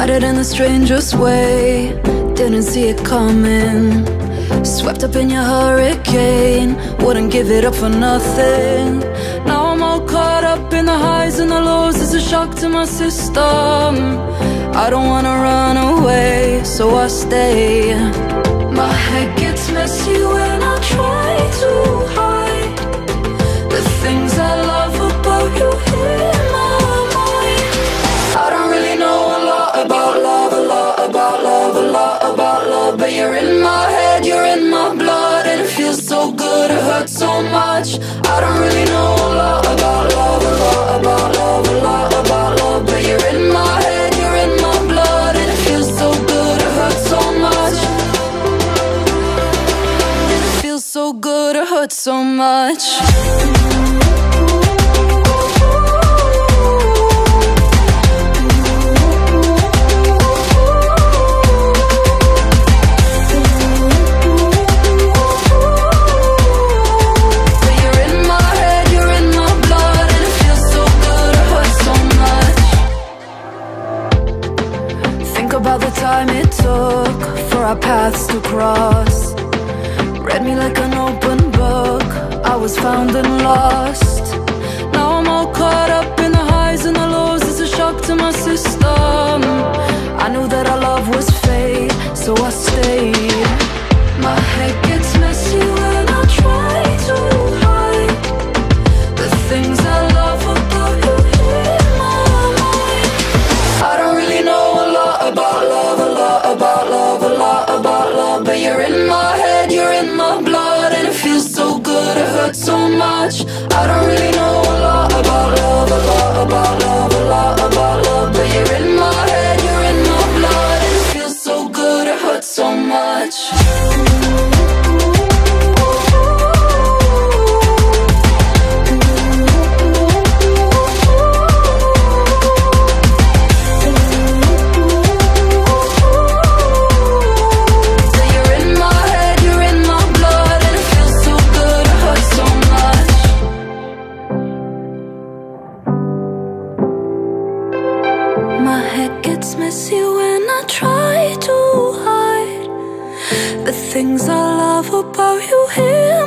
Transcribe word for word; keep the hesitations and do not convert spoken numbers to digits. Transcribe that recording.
Got it in the strangest way, didn't see it coming. Swept up in your hurricane, wouldn't give it up for nothing. Now I'm all caught up in the highs and the lows, it's a shock to my system. I don't wanna run away, so I stay. My head gets messy when I try to hide the things I love about you in my mind. I don't really know a lot about love, a lot about love, a lot about love, but you're in my head, you're in my blood, and it feels so good, it hurts so much. I don't really know a lot about love, a lot about love, a lot about love, but you're in my head, you're in my blood, and it feels so good, it hurts so much. It feels so good, it hurts so much. About the time it took for our paths to cross, read me like an open book, I was found and lost. Now I'm all caught up in the highs and the lows, it's a shock to my system. I knew that our love was fate, so I stayed. My head gets messy when I try to hide the things I love about you in my mind. I don't really know a lot about love, a lot about love, a lot about love, but you're in my head, you're in my blood, and it feels so good, it hurts so much. I don't really know a lot about love, a lot about love, a lot about love, but you're in my head, you're in my blood, and it feels so good, it hurts so much. My head gets messy when I try to hide the things I love about you here.